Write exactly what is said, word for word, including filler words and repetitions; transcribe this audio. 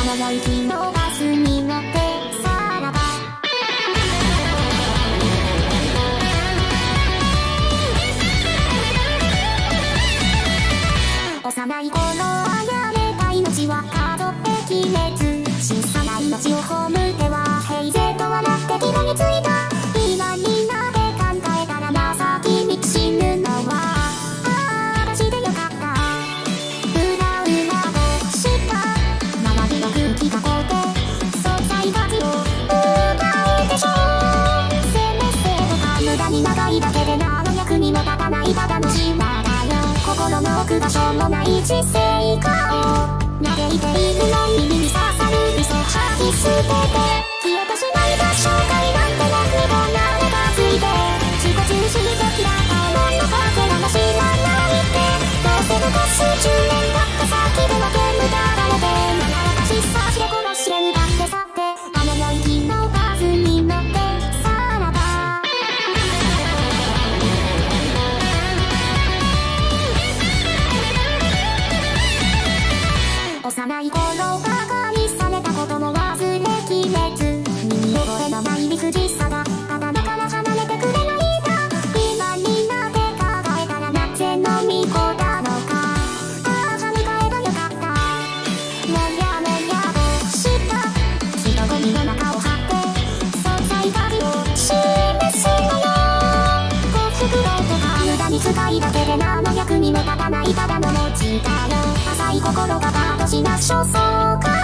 の良い日のバスに乗ってさらば幼い頃あやめた命は数えきれず小さな命を葬っては平然と笑って気がについた今になって考えたらまさきに死ぬのはああ私でよかったうらうらでした周りの空気が凍って素材が気を奪えてしょせめせとか無駄に長いだけで何の役にも立たないただの島だよ心の奥がしょうもない知性かを嘆いているのに耳に刺さる嘘吐き捨てて消えてしまいた紹介なんてなくもなれがついて自己中心的な思いのかけらも知らないってどうせ残すじゅうねん経った先でも煙たがれてまだ私さしで殺しれるだってさってあの良い日のバスに乗ってさらば幼い頃バカにされたことも忘れきれず身に覚えのない理不尽さが頭から離れてくれないんだ今になって考えたらなぜの巫女なのかああ歯向かえばよかったもやもやとした人混みの中を張って存在価値を示すのよ幸福論とか無駄に使いだけで何の役にも立たないただの持ちだよ浅い心がパートしな焦燥感